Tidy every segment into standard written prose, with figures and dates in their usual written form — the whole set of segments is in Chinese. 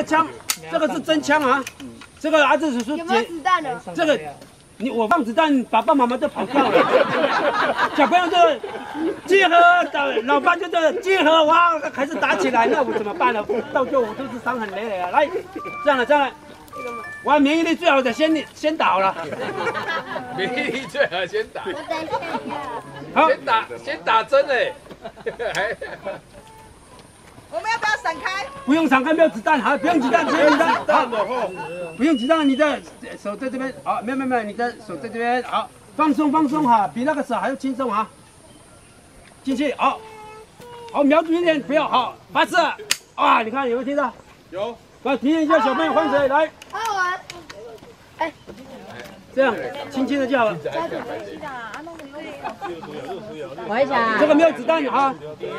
枪，这个是真枪啊。这个儿子是说有没有子弹的？ 这个。 我放子弹，爸爸妈妈都跑掉了。小朋友就集合，老爸就集合，哇，还是打起来，那我怎么办呢？到最后我都是伤痕累累啊。来，这样了，我免疫力最好的先倒了。 免疫力最好先打。 我等一下。 好， 先打针哎。 我们要不要闪开？ 不用闪开，没有子弹，好，不用子弹，不用子弹，好，不用子弹，你的手在这边，好，没有，你的手在这边，好，放松哈，比那个手还要轻松啊，进去，好，瞄准一点，不要，好，发射，啊，你看有没有听到？ 有。 来体验一下小朋友换谁来？ 好玩。哎， 这样轻轻的就好了。 玩一下。 这个没有子弹啊。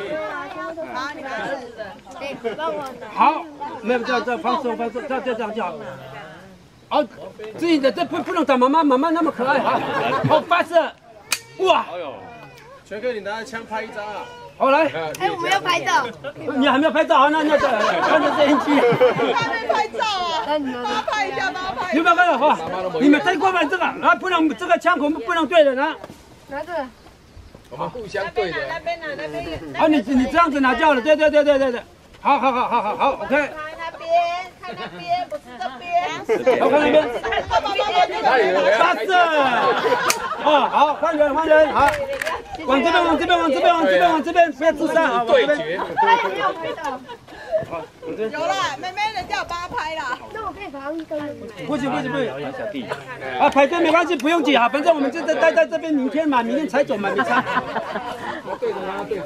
好，没有这放松，这样就好。好，自己的这不能打妈妈那么可爱哈。好，发射，哇！ 哎呦，全哥你拿着枪拍一张啊！ 好来， 哎，我们要拍照。 你还没有拍照啊？那看着摄影机。 还没拍照啊？帮他拍一下，帮他拍。 有没有看到哈？你们再过来这个啊，不能这个枪口不能对的呢。 拿这个。 我们互相对的。 那边。 好，你这样子拿就好了。对。好 ，OK。 看那边，不是这边。 好，看那边。发射。哦，好，换人，好。往这边，不要自杀啊！ 对决。 哎，没有拍到。 有啦，妹妹人家有帮他拍啦。 那我可以把它们跟。 不行。啊，排队没关系，不用挤啊，反正我们就待在这边，明天才走嘛，没差。 对着他，对着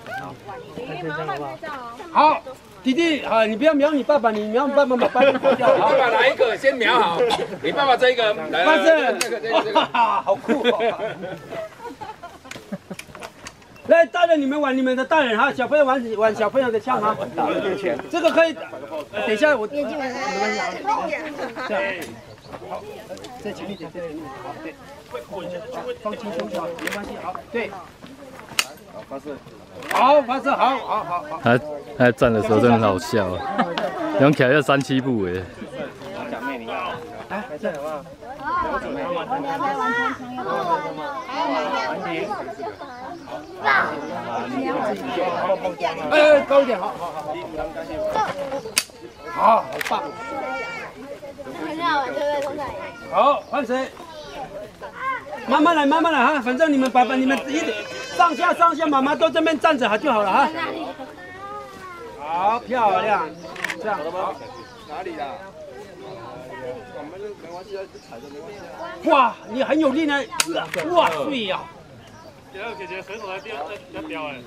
我。好，弟弟啊，你不要瞄你爸爸，你瞄你爸爸把爸爸脱掉。 爸爸哪一个先瞄好？你爸爸这个， 发射， 这个， 好酷哦！来，大人你们玩你们的大人哈，小朋友玩小朋友的枪哈。这个可以，等一下我。没关系啊。这样。好，再强一点，好，对，放轻松就好，没关系，好，对。好，发射。好，发射，好。 他站的时候真的很好笑啊，用起来要3、7步哎。 小妹，你来，这好不好？哎，高一点，好，好棒。 很好玩，对不对，同仔？ 好，换谁？慢慢来哈，反正你们你们上下妈妈都这边站着就好了哈。好漂亮，这样好。 哪里啦？我们就没关系啊，就踩着没关系。 哇，你很有力呢，哇，对呀。 姐姐水手在飙哎。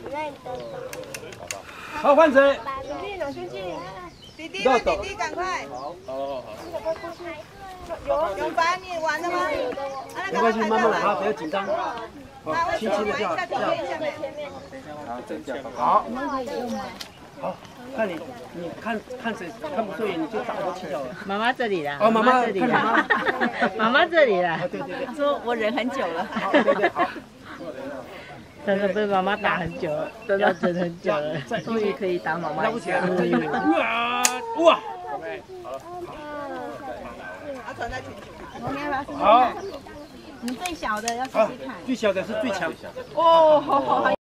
好，换谁？ 弟弟，赶快！ 好。 有把你玩了吗？ 没关系，慢慢来哈，不要紧张。好，轻轻的就好，这样。好。好，看你看谁看不对眼，你就打过去掉了。 妈妈这里啦。 哦，妈妈这里啦。妈妈这里啦。 对。 她说我忍很久了。 对，好。 真的被妈妈打很久了，真的忍很久了，终于可以打妈妈。 了不起了！哇！好。 你最小的要试试看。 最小的是最强。 哦，好。